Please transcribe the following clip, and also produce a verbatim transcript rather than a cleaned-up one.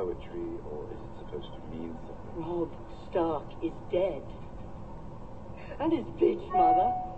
poetry, or is it supposed to mean something? Rob Stark is dead. And his bitch mother.